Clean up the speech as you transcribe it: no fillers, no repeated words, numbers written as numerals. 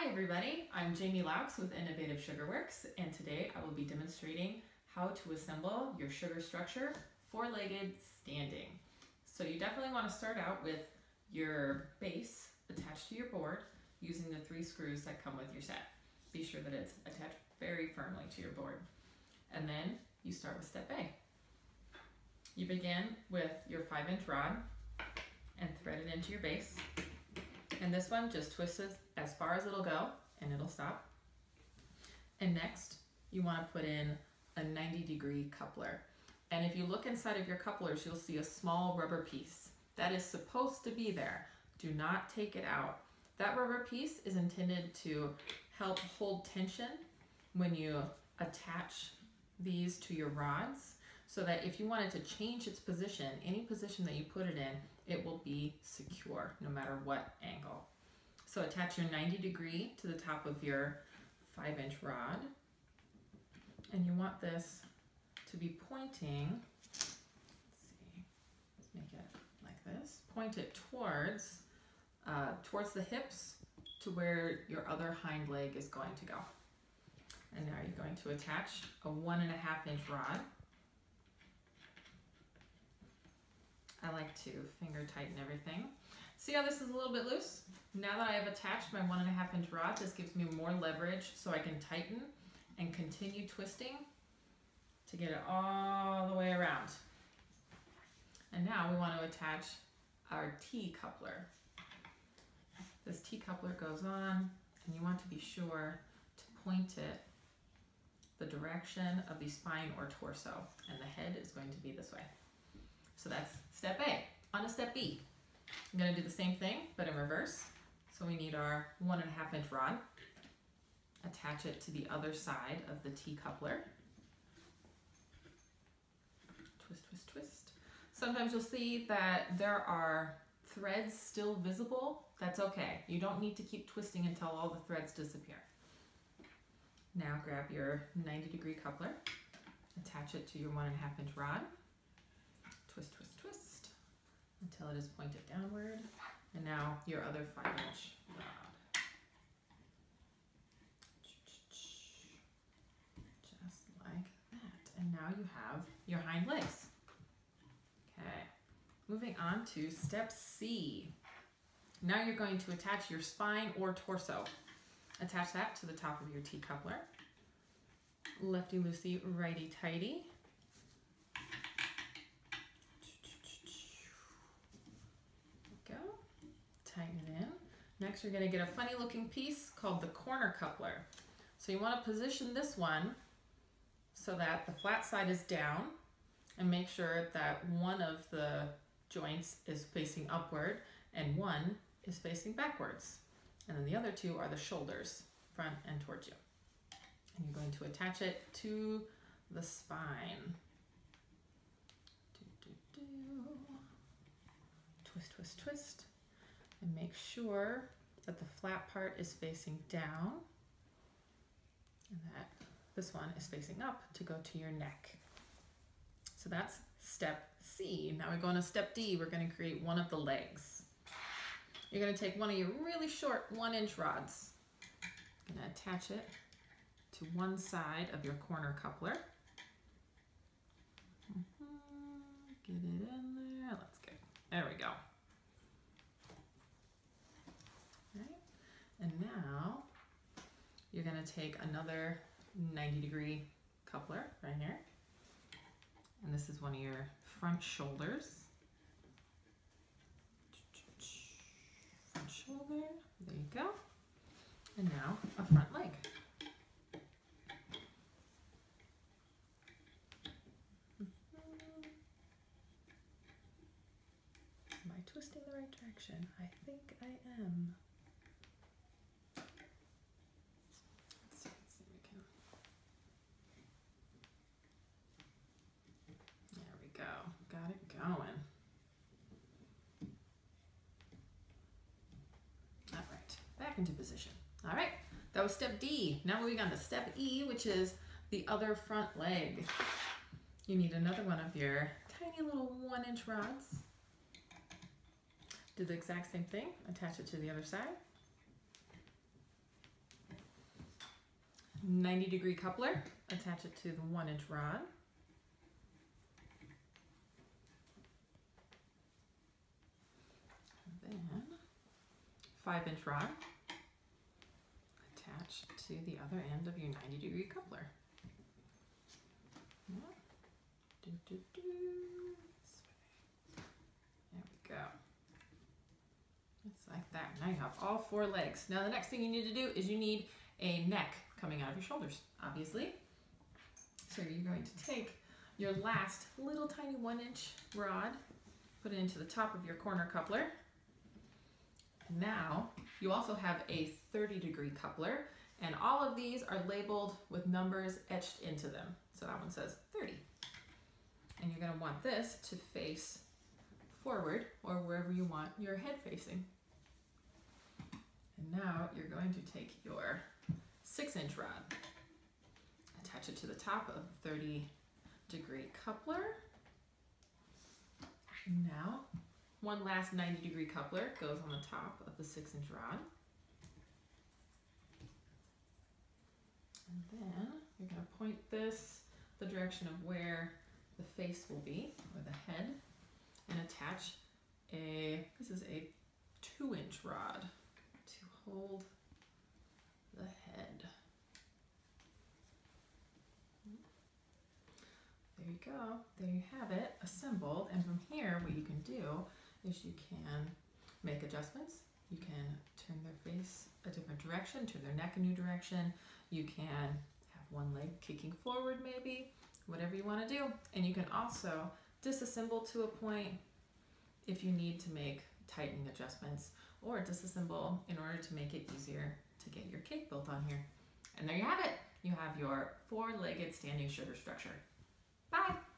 Hi everybody, I'm Jamie Laux with Innovative Sugarworks, and today I will be demonstrating how to assemble your sugar structure four-legged standing. So you definitely want to start out with your base attached to your board using the 3 screws that come with your set. Be sure that it's attached very firmly to your board. And then you start with step A. You begin with your 5-inch rod and thread it into your base. And this one just twists it as far as it'll go and it'll stop. And next you want to put in a 90-degree coupler. And if you look inside of your couplers, you'll see a small rubber piece that is supposed to be there. Do not take it out. That rubber piece is intended to help hold tension when you attach these to your rods, so that if you wanted to change its position, any position that you put it in, it will be secure no matter what angle. So attach your 90-degree to the top of your 5-inch rod, and you want this to be pointing, let's make it like this, point it towards the hips to where your other hind leg is going to go. And now you're going to attach a 1.5-inch rod. I like to finger tighten everything. See how this is a little bit loose? Now that I have attached my 1.5-inch rod, this gives me more leverage so I can tighten and continue twisting to get it all the way around. And now we want to attach our T-coupler. This T-coupler goes on, and you want to be sure to point it the direction of the spine or torso, and the head is going to be this way. So that's step A. On to step B. I'm going to do the same thing, but in reverse. So we need our 1.5-inch rod. Attach it to the other side of the T-coupler. Twist, twist, twist. Sometimes you'll see that there are threads still visible. That's okay. You don't need to keep twisting until all the threads disappear. Now grab your 90-degree coupler, attach it to your 1.5-inch rod. Twist, twist, twist until it is pointed downward. And now your other 5-inch rod. Just like that. And now you have your hind legs. Okay, moving on to step C. Now you're going to attach your spine or torso. Attach that to the top of your T-coupler. Lefty-loosey, righty-tighty. Go. Tighten it in. Next you're going to get a funny looking piece called the corner coupler. So you want to position this one so that the flat side is down, and make sure that one of the joints is facing upward and one is facing backwards. And then the other two are the shoulders, front and towards you. And you're going to attach it to the spine. Twist, twist, twist. And make sure that the flat part is facing down and that this one is facing up to go to your neck. So that's step C. Now we're going to step D. We're going to create one of the legs. You're going to take one of your really short 1-inch rods. You're going to attach it to one side of your corner coupler. Get it in there. Let's get, there we go. Right. And now you're going to take another 90-degree coupler right here. And this is one of your front shoulders. Front shoulder, there you go. And now a front leg. Am I twisting the right direction? I think I am. Let's see if we can. There we go. Got it going. All right, back into position. All right, that was step D. Now moving on to step E, which is the other front leg. You need another one of your tiny little 1-inch rods. Do the exact same thing, attach it to the other side. 90-degree coupler, attach it to the 1-inch rod. And then 5-inch rod, attach to the other end of your 90-degree coupler. Yeah. There we go. Just like that. Now you have all 4 legs. Now the next thing you need to do is you need a neck coming out of your shoulders, obviously. So you're going to take your last little tiny 1-inch rod, put it into the top of your corner coupler. Now you also have a 30-degree coupler, and all of these are labeled with numbers etched into them. So that one says 30. And you're going to want this to face forward or wherever you want your head facing. And now you're going to take your 6-inch rod, attach it to the top of the 30-degree coupler. Now, one last 90-degree coupler goes on the top of the 6-inch rod. And then you're going to point this the direction of where the face will be, or the head, and attach this is a 2-inch rod to hold the head. There you go. There you have it, assembled. And from here, what you can do is you can make adjustments. You can turn their face a different direction, turn their neck a new direction. You can have one leg kicking forward maybe, whatever you want to do. And you can also disassemble to a point if you need to make tightening adjustments, or disassemble in order to make it easier to get your cake built on here. And there you have it. You have your 4-legged standing sugar structure. Bye.